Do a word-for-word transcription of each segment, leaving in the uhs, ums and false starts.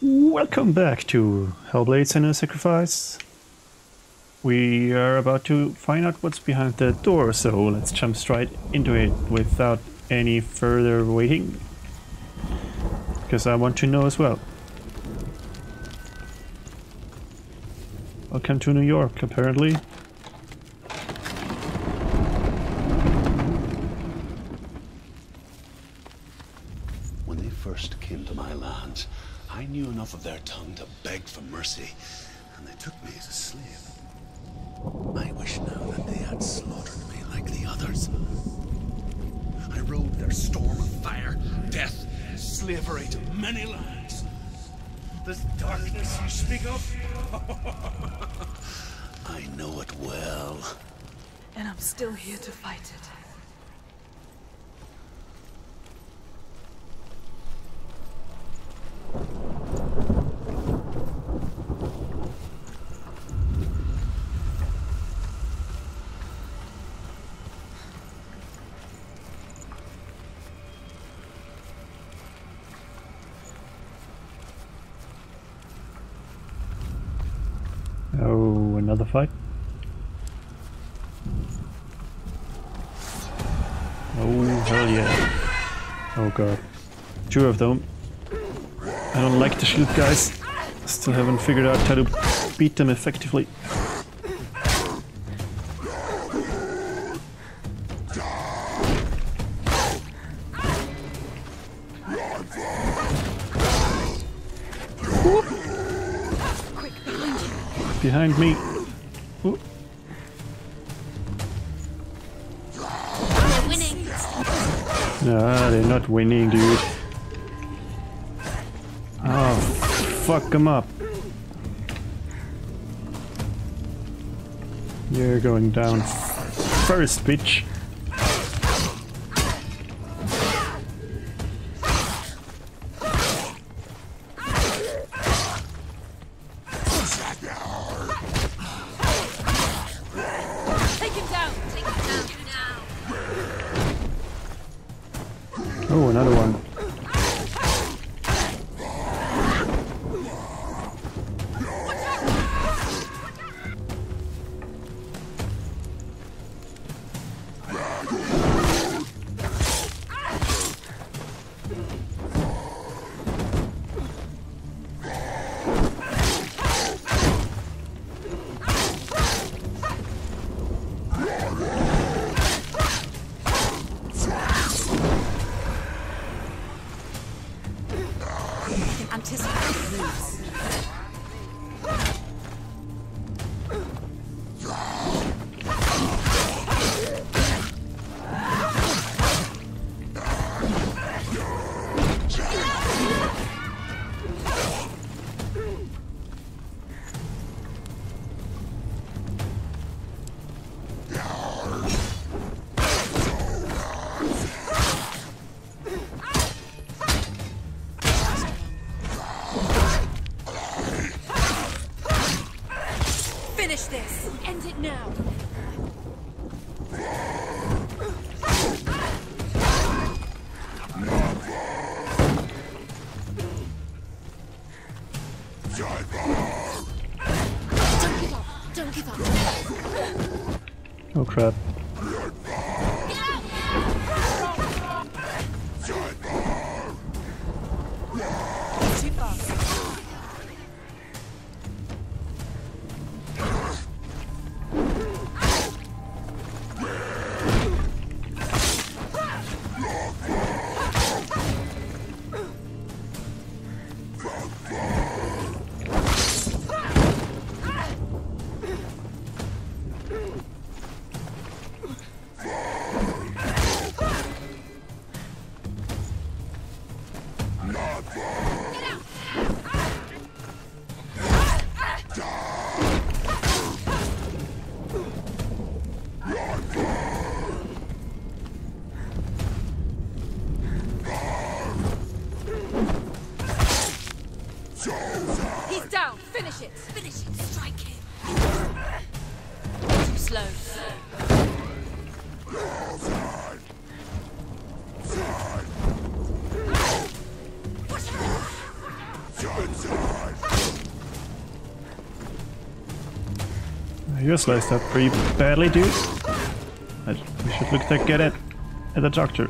Welcome back to Hellblade: Senua's Sacrifice. We are about to find out what's behind the door, so let's jump straight into it without any further waiting. Because I want to know as well. Welcome to New York, apparently. When they first came to my lands, I knew enough of their tongue to beg for mercy, and they took me as a slave. I wish now that they had slaughtered me like the others. I rode their storm of fire, death, slavery to many lands. This darkness you speak of, I know it well. And I'm still here to fight it. Oh, another fight? Oh, hell yeah. Oh god. Two of them. I don't like the shield guys. Still haven't figured out how to beat them effectively. Behind me. Ooh. They're winning. Nah, they're not winning, dude. Oh, fuck them up. You're going down first, bitch. Oh, another one. Anticipate moves. Finish this! End it now! Don't give up! Don't give up! Oh crap. Too fast. He's down! Finish it! Finish it! Strike him! Too slow. Johnson! You're sliced up pretty badly, dude. I, we should look to get it at the doctor.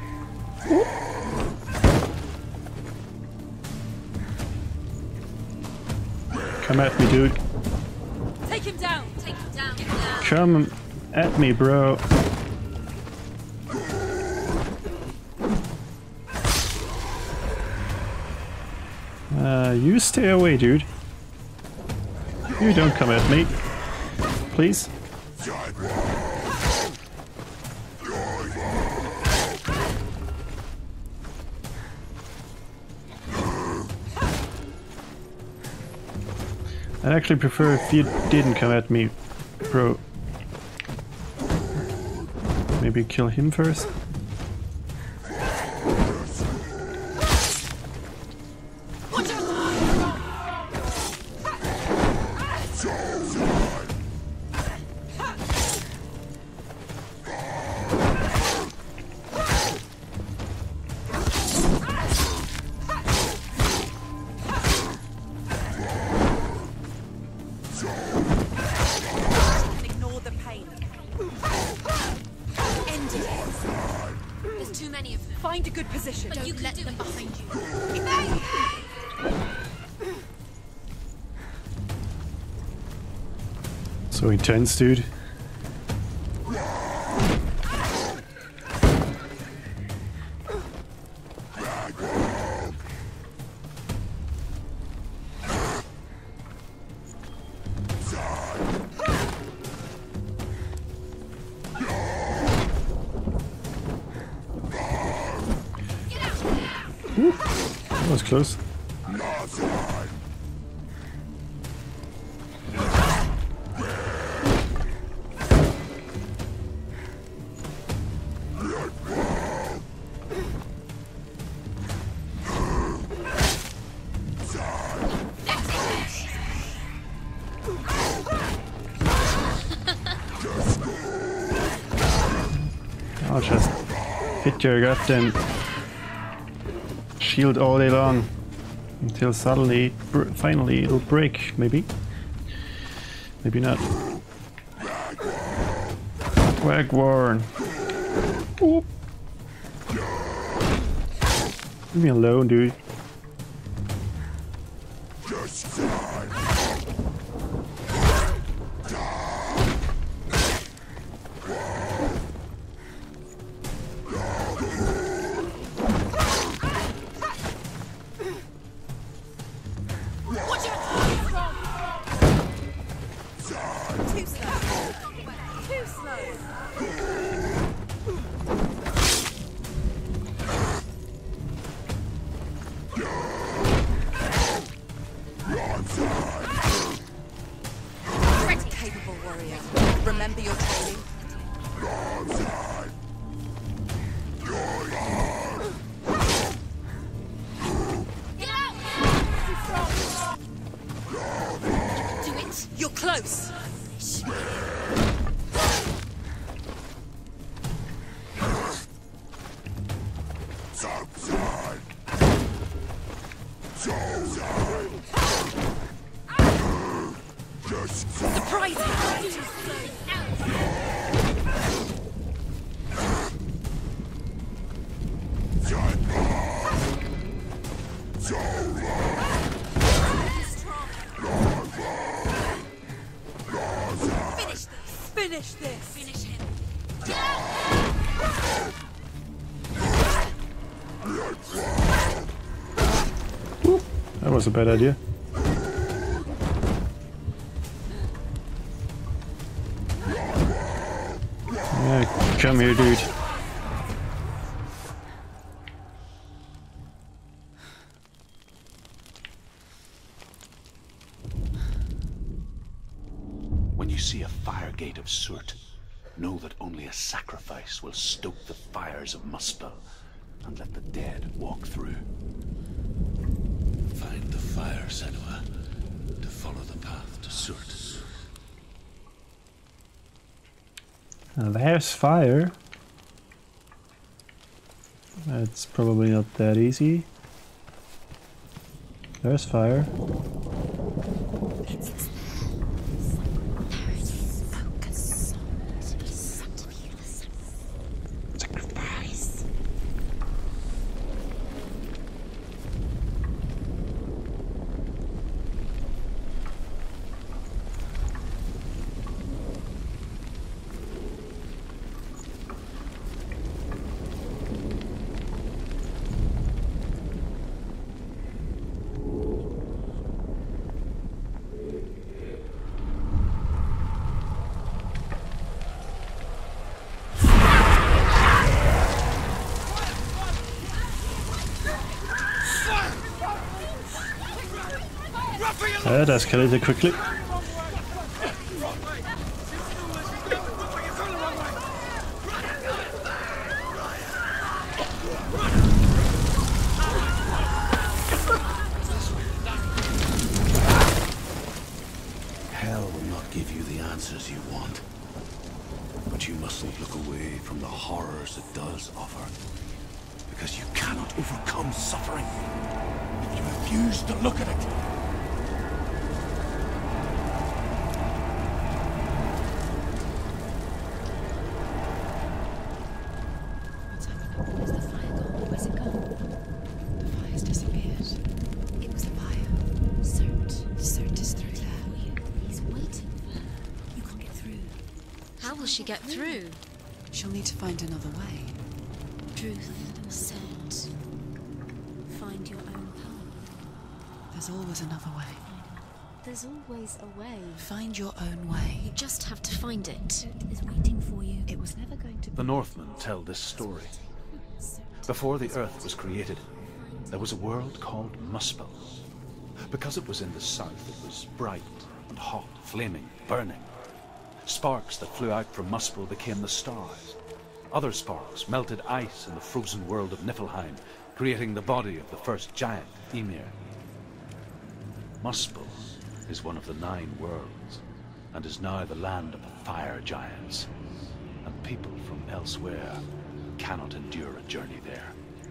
Come at me, dude. Take him down. Take him down. Take him down. Come at me, bro. Uh, you stay away, dude. You don't come at me. Please. I'd actually prefer if you didn't come at me, bro. Maybe kill him first? Ignore the pain. End it. There's too many of them. Find a good position. But you let them behind you. So intense, dude. Ooh, that was close. I'll just hit your goddamn shield all day long until suddenly, br finally, it'll break. Maybe, maybe not. Wagwarn. Oop. Leave me alone, dude. Too slow. Too slow. Ready. Capable warrior. Remember your training. Get out! Do it. You're close. Surprise him! Finish this! Finish this! Finish him! That was a bad idea. Yeah, come here, dude. When you see a fire gate of Surt, know that only a sacrifice will stoke the fires of Muspel and let the dead walk through. Find the fire, Senua, to follow the path to Surt. Now there's fire. That's probably not that easy. There's fire. That escalated quickly. Hell will not give you the answers you want. But you mustn't look away from the horrors it does offer. Because you cannot overcome suffering if you refuse to look at it. What's happening? Where's the fire gone? Where's it gone? The fire's disappeared. It was the fire. Cert. Cert is through there. He's waiting for her. You can't get through. How will she get through? She'll need to find another way. Truth, Cert. Find your own path. There's always another way. There's always a way. Find your own way. You just have to find it. It is waiting for you. It was never going to be. The Northmen tell this story. Before the Earth was created, there was a world called Muspel. Because it was in the south, it was bright and hot, flaming, burning. Sparks that flew out from Muspel became the stars. Other sparks melted ice in the frozen world of Niflheim, creating the body of the first giant, Ymir. Muspel is one of the nine worlds, and is now the land of the fire giants. And people from elsewhere cannot endure a journey there.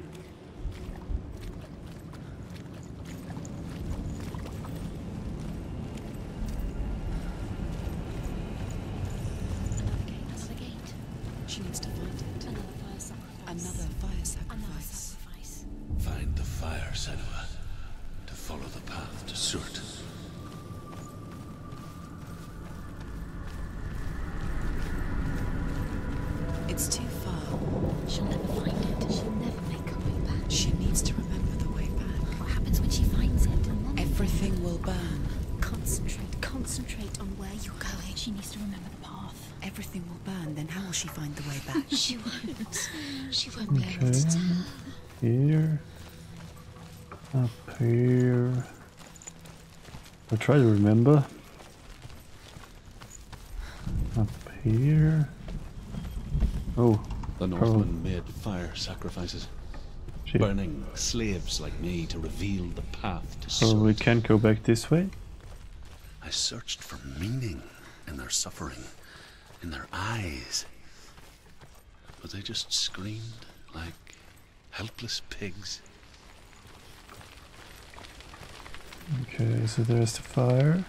Another gate. Another gate. She needs to find it. Another fire sacrifice. Another fire Another sacrifice. sacrifice. Find the fire, Senua, to follow the path to Surt. It's too far. She'll never find it. She'll never make her way back. She needs to remember the way back. What happens when she finds it? And then Everything will burn. Concentrate. Concentrate on where you're going. She needs to remember the path. Everything will burn. Then how will she find the way back? She won't. She won't be able Okay. to tell. Here. Up here. I'll try to remember. Up here. Oh, The Northmen made fire sacrifices, shit. burning slaves like me to reveal the path to So we Surt. can't go back this way? I searched for meaning in their suffering, in their eyes. But they just screamed like helpless pigs. Okay, so there's the fire.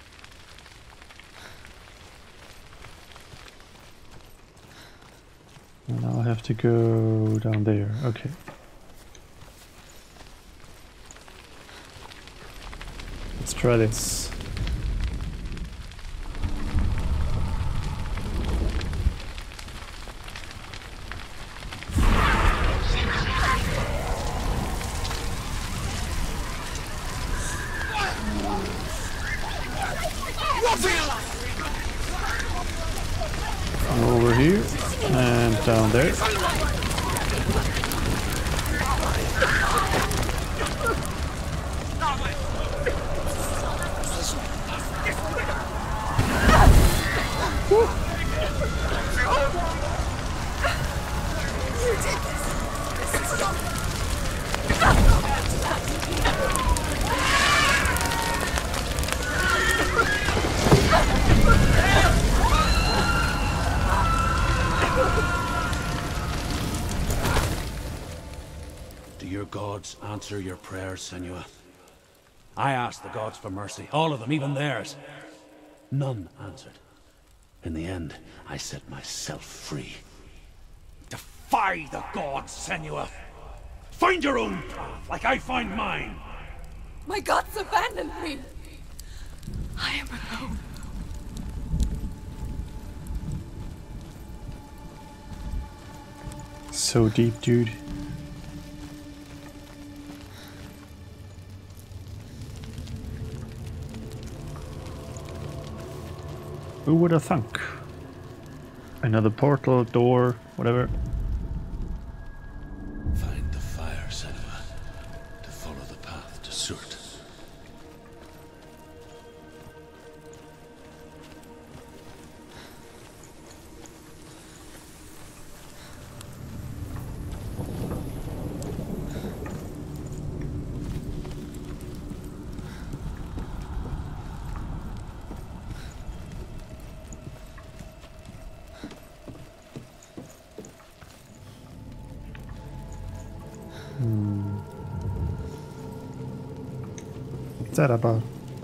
And I'll have to go down there. Okay. Let's try this. Over here and down there. Do your gods answer your prayers, Senua? I asked the gods for mercy, all of them, even theirs. None answered. In the end, I set myself free. Defy the gods, Senua! Find your own path, like I find mine! My gods abandoned me! I am alone. So deep, dude. Who would have thunk? Another portal, door, whatever. Find the fire, Senua, to follow the path to Surt. What's that about?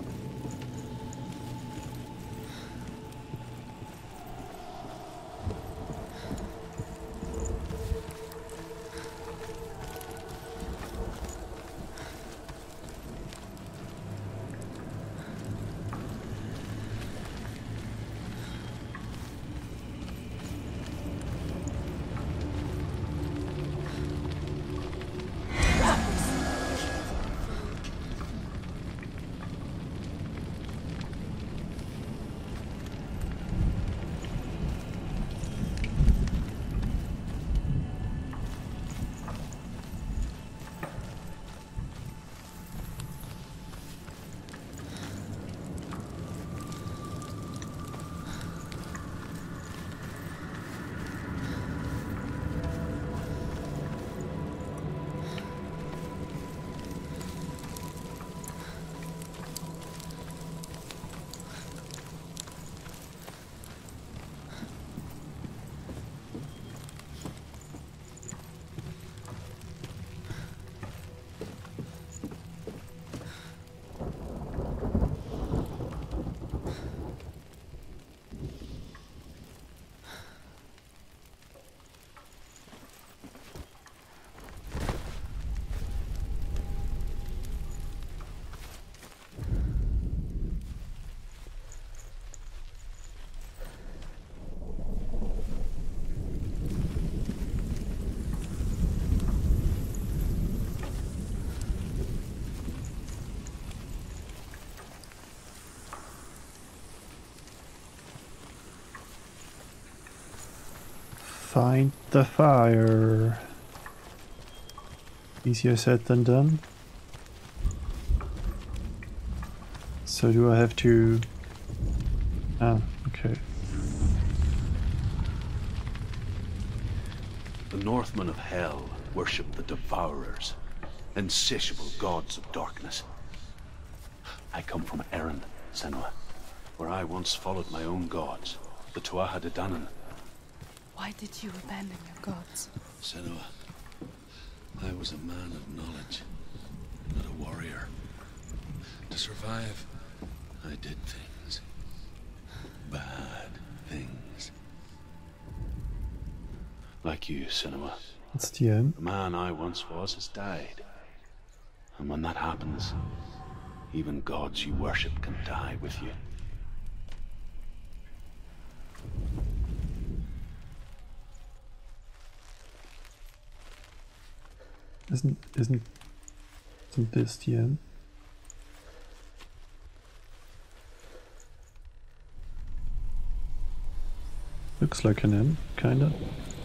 Find the fire. Easier said than done. So do I have to... Ah, okay. The Northmen of Hell worship the Devourers, insatiable gods of darkness. I come from Erin, Senua, where I once followed my own gods, the Tuatha De Danann. Why did you abandon your gods? Senua, I was a man of knowledge, not a warrior. To survive, I did things. Bad things. Like you, Senua. That's the end. The man I once was has died. And when that happens, even gods you worship can die with you. Isn't isn't isn't this the end? Looks like an end, kinda.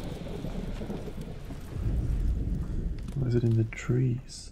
Or is it in the trees?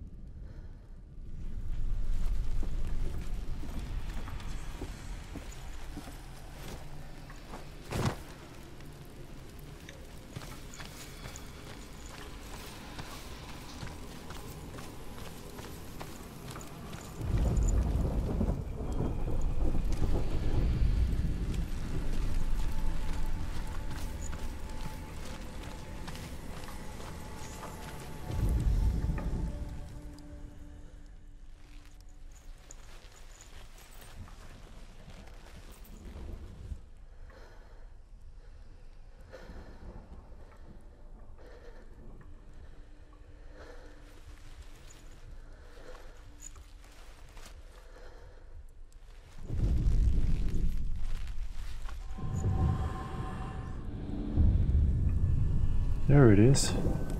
There it is.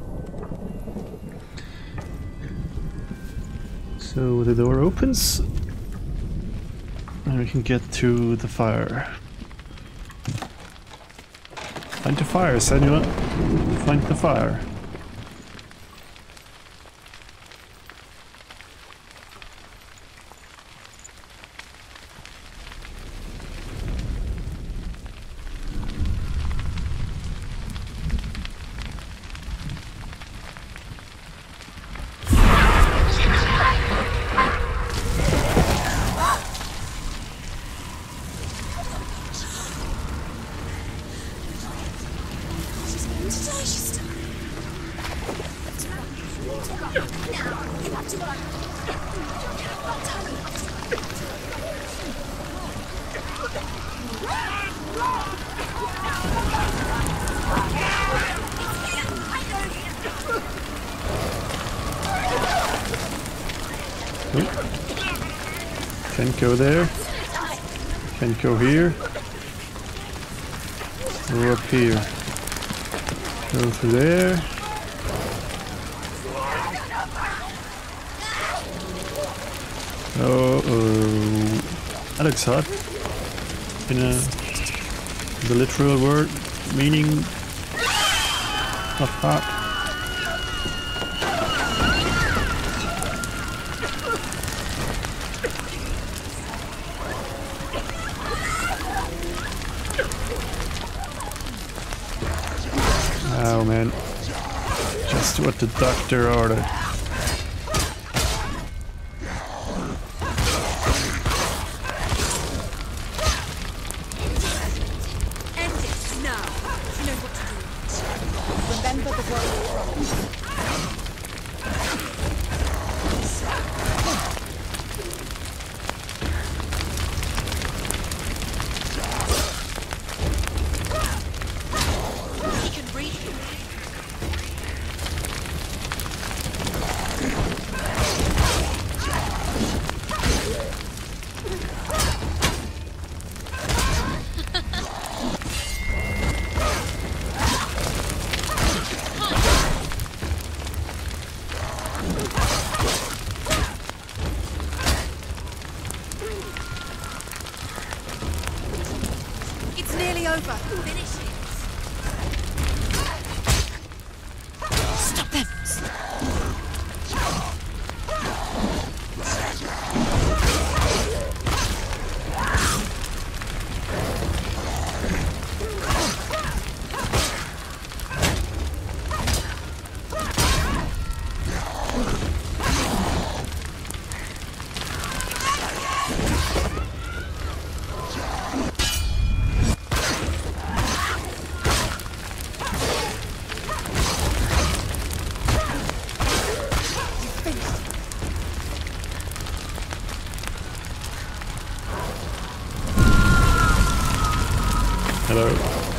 So the door opens and we can get to the fire. Find the fire, Senua. Find the fire. Can't go there. Can't go here. Go up here. Go through there. Oh, oh. That looks hot. In a, the literal word meaning of hot. Oh man, just what the doctor ordered. End it now. You know what to do. Remember the world over. Finish it. Stop them. Hello.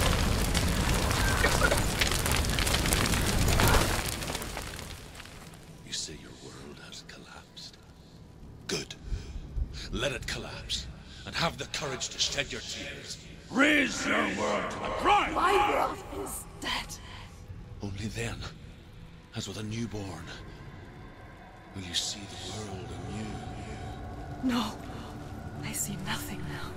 You say your world has collapsed. Good. Let it collapse, and have the courage to shed your tears. Raise your world to the prime! My world is dead. Only then, as with a newborn, will you see the world anew. No, I see nothing now.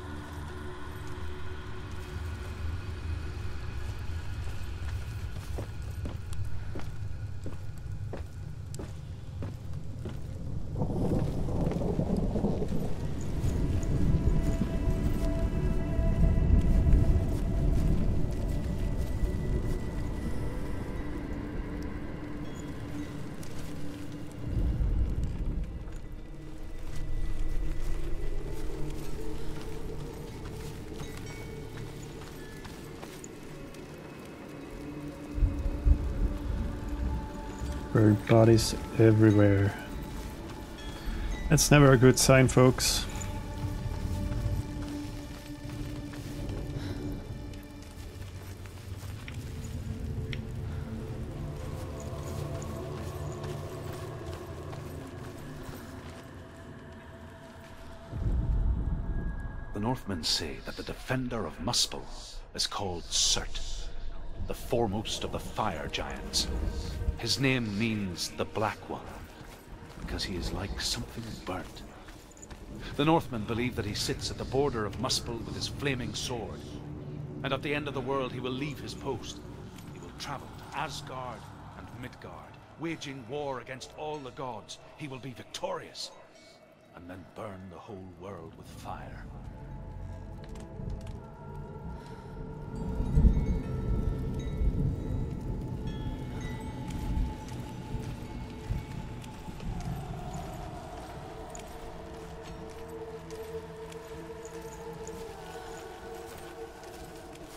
Burned bodies everywhere. That's never a good sign, folks. The Northmen say that the defender of Muspel is called Surt, the foremost of the fire giants. His name means the Black One, because he is like something burnt. The Northmen believe that he sits at the border of Muspel with his flaming sword, and at the end of the world he will leave his post. He will travel to Asgard and Midgard, waging war against all the gods. He will be victorious, and then burn the whole world with fire.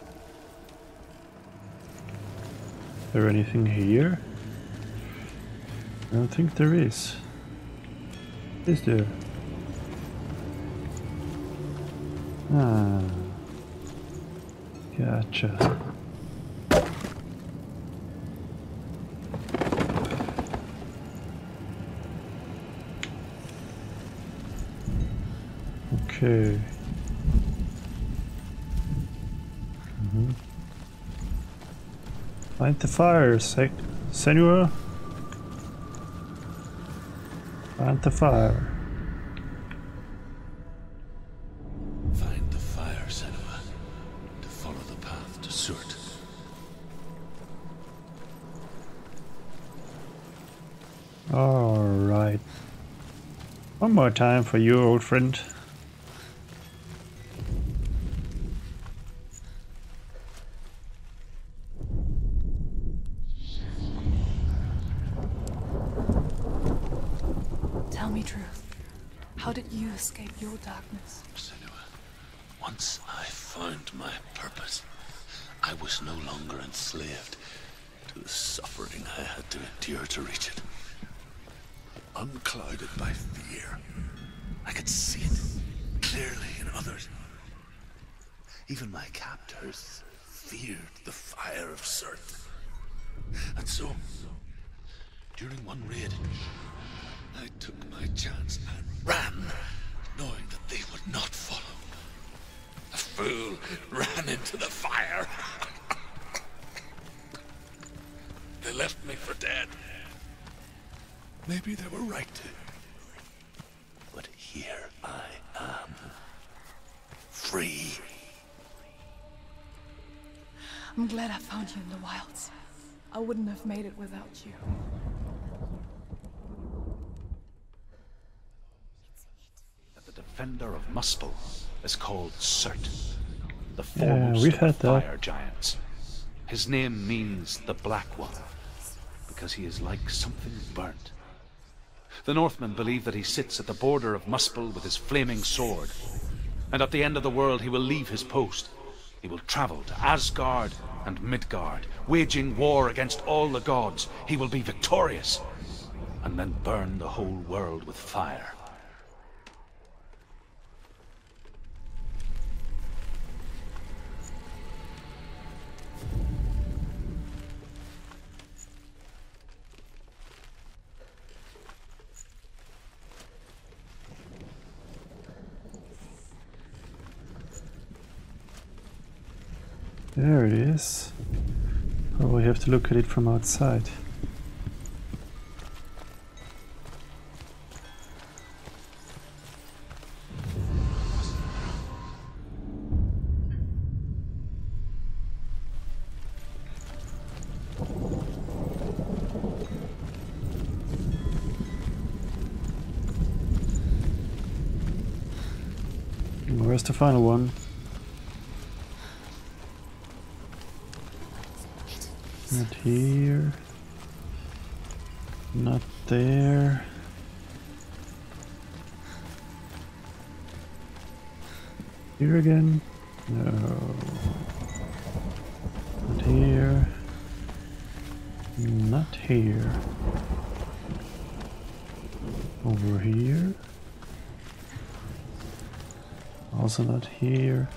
Is there anything here? don't think there is. Is there? Ah. Gotcha. Okay. Mm-hmm. Find the fire, Sec Senua. Find the fire. Find the fire, Senua, to follow the path to Surt. All right. One more time for you, old friend. Tell me truth. How did you escape your darkness? Senua, once I found my purpose, I was no longer enslaved to the suffering I had to endure to reach it. Unclouded by fear, I could see it clearly in others. Even my captors feared the fire of Surt. And so, during one raid, I took my chance and ran, knowing that they would not follow. A fool ran into the fire. They left me for dead. Maybe they were right to. But here I am. Free. I'm glad I found you in the wilds. I wouldn't have made it without you. The defender of Muspel is called Surt, the Yeah, foremost we've of the had that. fire giants. His name means the Black One, because he is like something burnt. The Northmen believe that he sits at the border of Muspel with his flaming sword, and at the end of the world he will leave his post. He will travel to Asgard and Midgard, waging war against all the gods. He will be victorious, and then burn the whole world with fire. There it is. Probably have to look at it from outside. Where's the final one? Not here. Not there. Here again? No. Not here. Not here. Over here. Also not here.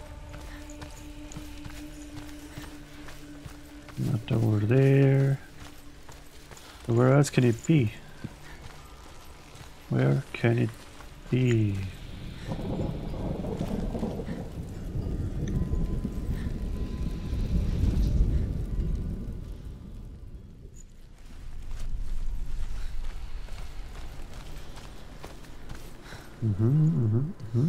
Not over there. Where else can it be? Where can it be? Mm-hmm, mm-hmm, mm-hmm.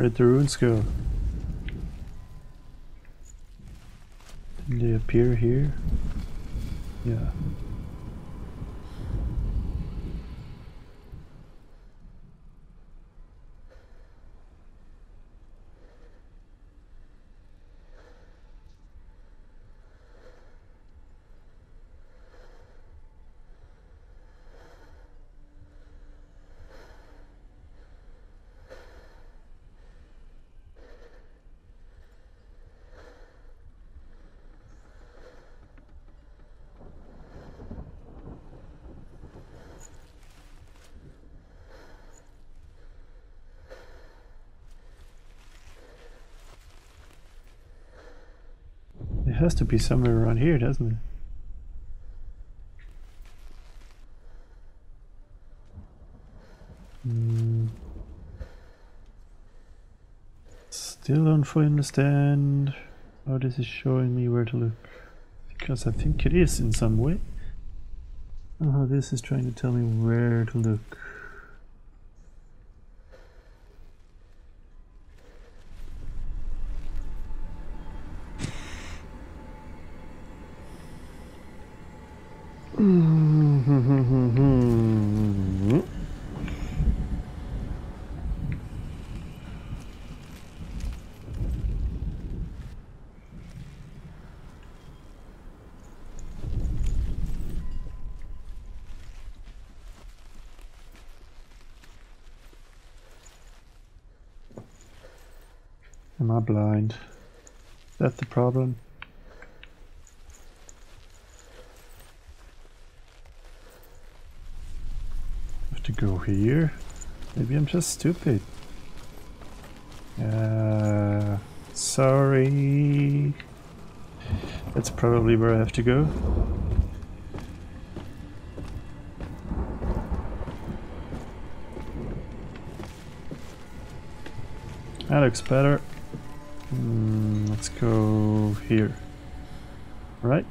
Where did the runes go? Did they appear here? Yeah. It has to be somewhere around here, doesn't it? Hmm. Still don't fully understand how this is showing me where to look. Because I think it is in some way. Oh, this is trying to tell me where to look. Am I blind? Is that the problem? Have to go here? Maybe I'm just stupid. Uh, sorry. That's probably where I have to go. That looks better. Mm, let's go here. Right?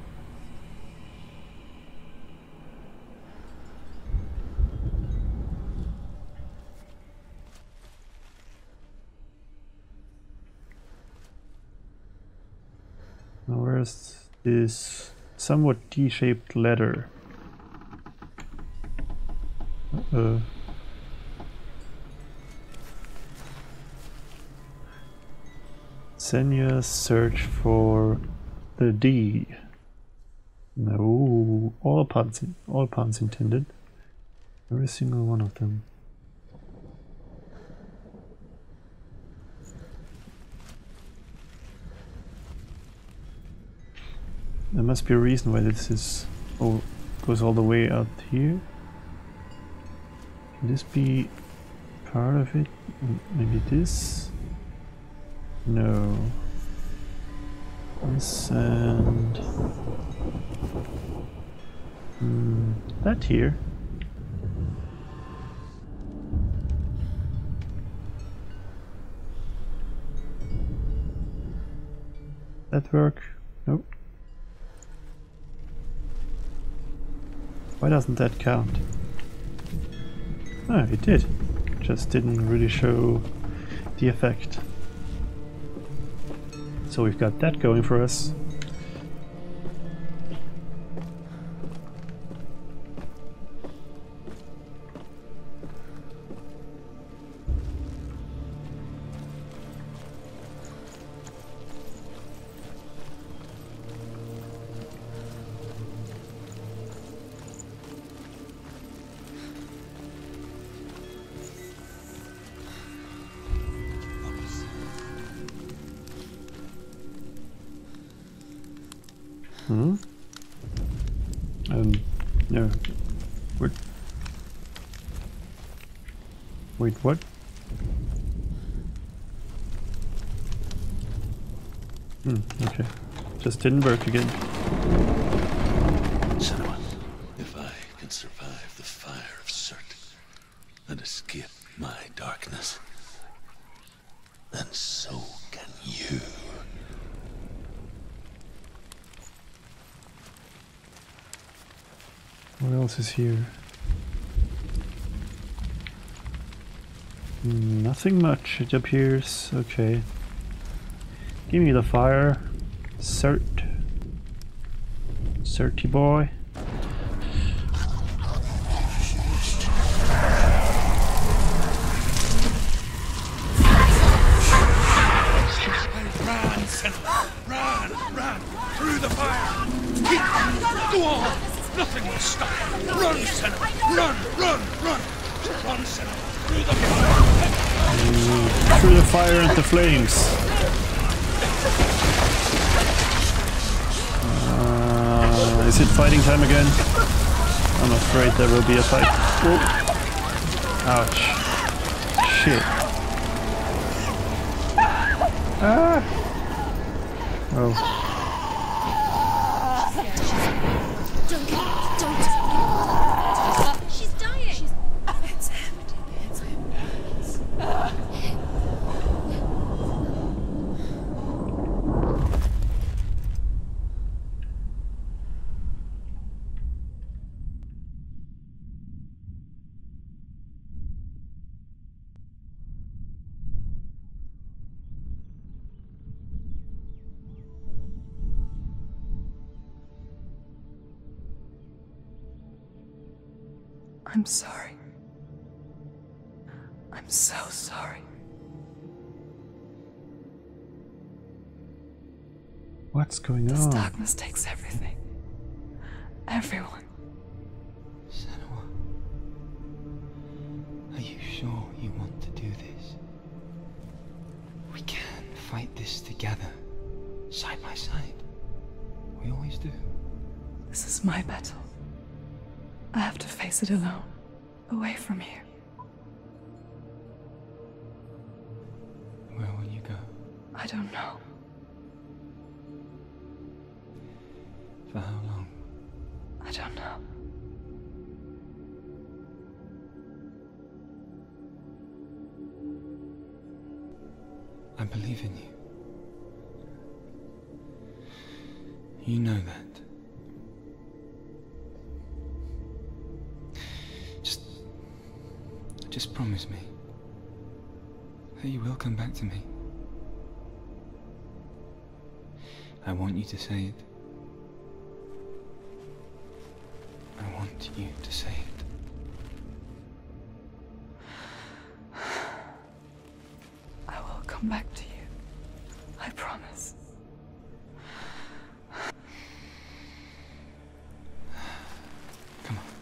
Now where's this somewhat D-shaped ladder? Uh-oh. Senya search for the D. No, all puns, all puns intended. Every single one of them. There must be a reason why this is oh, goes all the way out here. Can this be part of it? Maybe this? No. This and mm, that here. That work? Nope. Why doesn't that count? Ah, it did. Just didn't really show the effect. So we've got that going for us. Hmm? Um, no. What? Wait, what? Hmm, okay. Just didn't work again. Gentlemen, if I can survive the fire of Surt and escape my darkness, then so can you. What else is here? Nothing much, it appears. Okay. Give me the fire. Cert. Certy boy. Run, Sentinel! Run! Run! Through the fire! Keep! Go on! Nothing will stop you! Run, Sentinel! Run! Run! Run! Run, Sentinel! Through the fire! Mm, through the fire and the flames. Uh, is it fighting time again? I'm afraid there will be a fight. Whoa. Ouch. Shit. Ah! Oh. Don't, don't. She's dying. She's... It's him. It's him. I'm sorry. I'm so sorry. What's going This on? darkness takes everything. Everyone. Senua, are you sure you want to do this? We can fight this together, side by side. We always do. This is my battle. I have to face it alone, away from here. Where will you go? I don't know. For how long? I don't know. I believe in you. You know that. Just... Just promise me that you will come back to me. I want you to say it. I want you to say it. I will come back to you. I promise. Come on.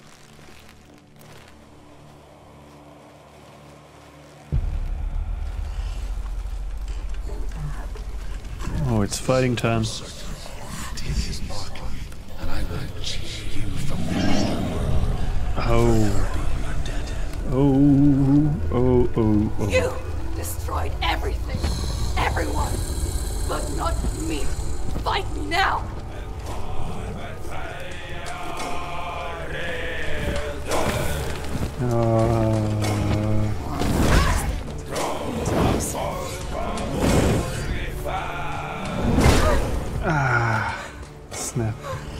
Oh, it's fighting time. It is Markham, and I will achieve you from the underworld. Oh. Oh, oh, oh, oh. You destroyed everything, everyone, but not me. Fight me now. Uh, ah, snap.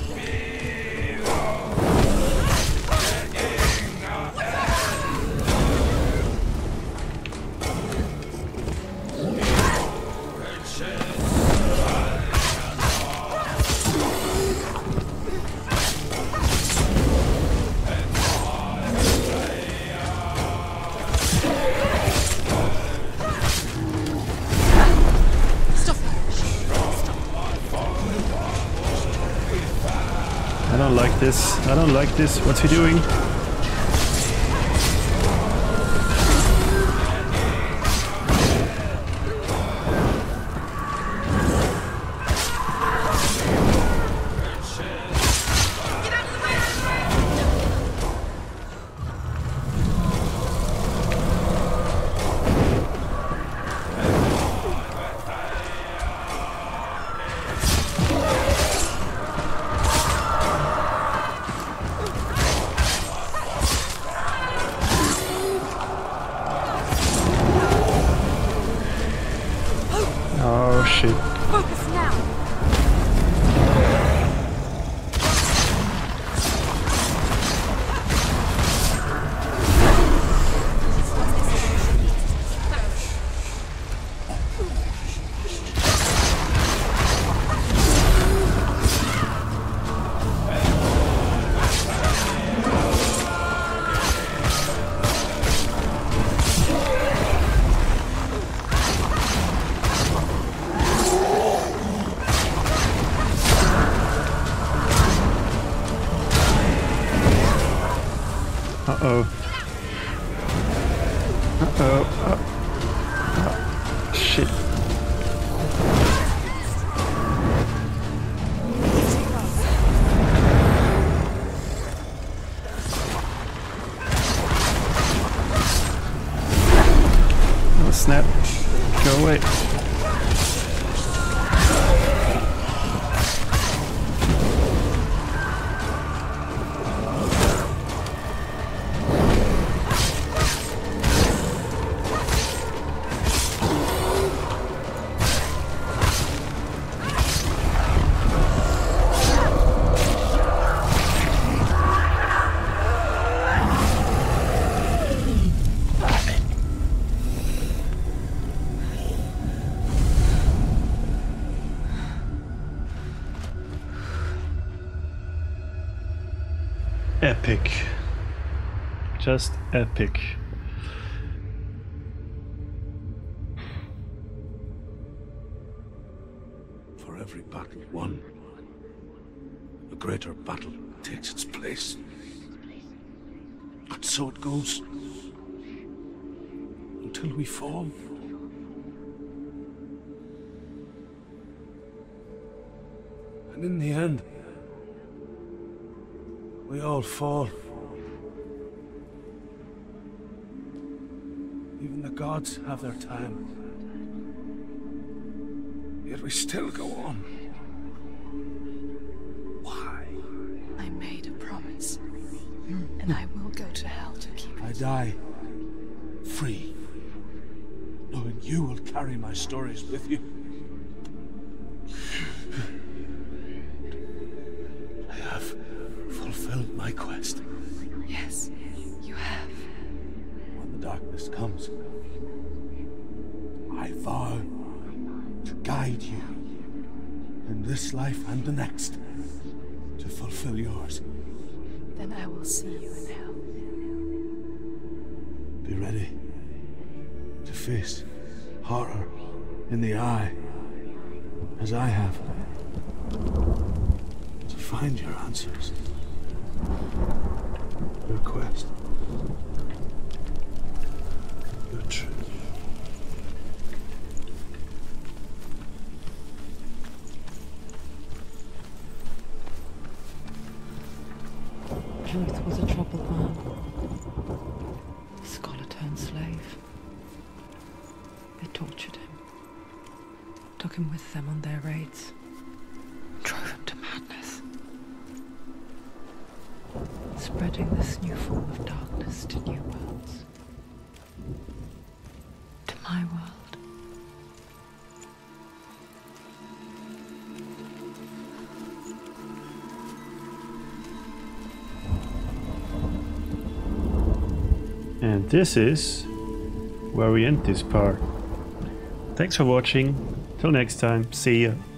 I don't like this. I don't like this. What's he doing? Uh-oh. Uh-oh. Uh, uh, shit. Oh, snap. Go away. Epic. Just epic. For every battle won, a greater battle takes its place. And so it goes. Until we fall. And in the end, we all fall. Even the gods have their time. Yet we still go on. Why? I made a promise, and I will go to hell to keep I it. die free, knowing you will carry my stories with you. I have fulfilled my quest. Yes, you have. When the darkness comes, I vow to guide you in this life and the next to fulfill yours. Then I will see you in hell. Be ready to face horror in the eye, as I have, to find your answers, your quest, your truth. Druth was a troubled man. A scholar turned slave. They tortured him, took him with them on their raids, drove him to madness, spreading this new form of darkness to new worlds, to my world. And this is where we end this part. Thanks for watching. Till next time. See ya.